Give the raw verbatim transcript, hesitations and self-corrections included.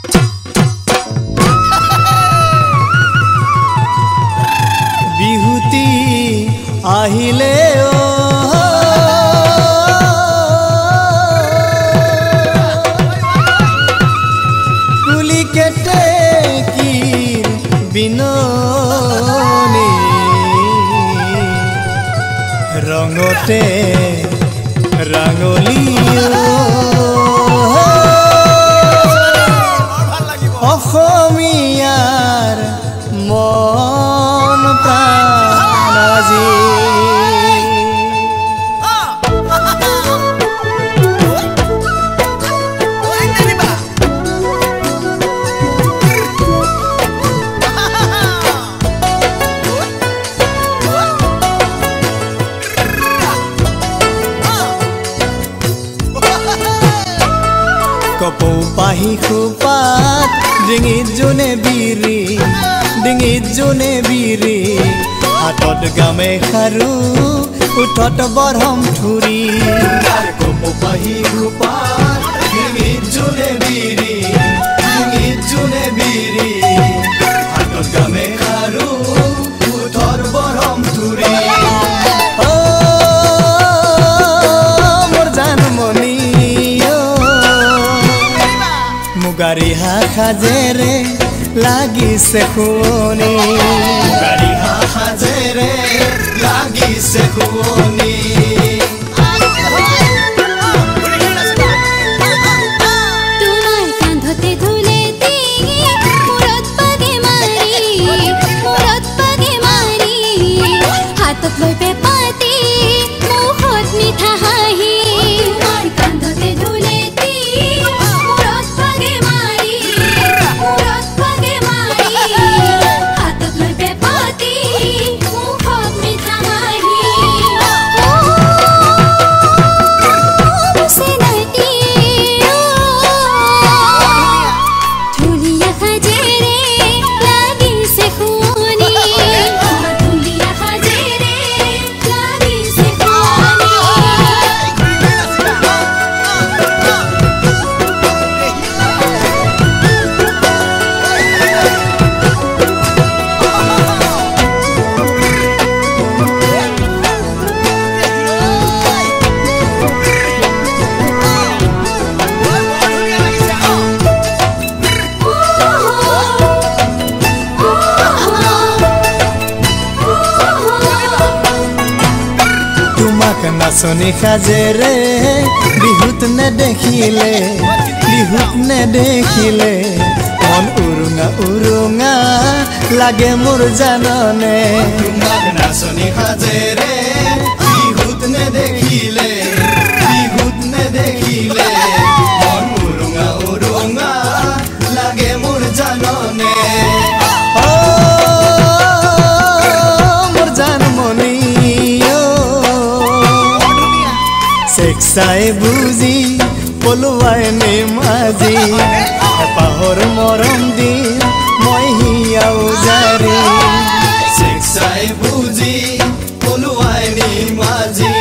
বিহুতি আহিলে কুলি কেটে কি বিননি রঙতে রাঙলি অসমীয়াৰ মন প্ৰাণ আজি কপৌ পাহি খোপাত ডিঙিত জোনে বিৰি ডিঙিত জোনে বিৰি হাতত গামেখাৰু উঠত বৰহম থুৰি কপৌ পাহি খোপাত ডিঙিত জোনে বিৰি ডিঙিত জোনে বিৰি হাতত গামেখাৰু উঠত বৰহম থুৰি মুগাৰী সাজেৰে লাগিছে শুৱনি মুগাৰী সাজেৰে লাগিছে শুৱনি তোমাৰ কান্ধতে ধুলে টিঙি মূৰত পাগে মাৰি মূৰত পাগে মাৰি হাতত লৈ পেপাতি মুখত মিঠা হাঁহি তোমাৰ কান্ধতে ধুলে নাচনি সাজেৰে বিহুত নেদেখিলে বিহুত নেদেখিলে মন উৰুঙা উৰুঙা লাগে মোৰ জাননে নাচনি সাজেৰে বিহুত নেদেখিলে বিহুত নেদেখিলে মন উৰুঙা উৰুঙা লাগে মোৰ জাননে চাই বুজি পলুৱাই নে মাজি পাহৰ মৰম দিন মই হিয়াও জাৰি চাই বুজি পলুৱাই নে মাজি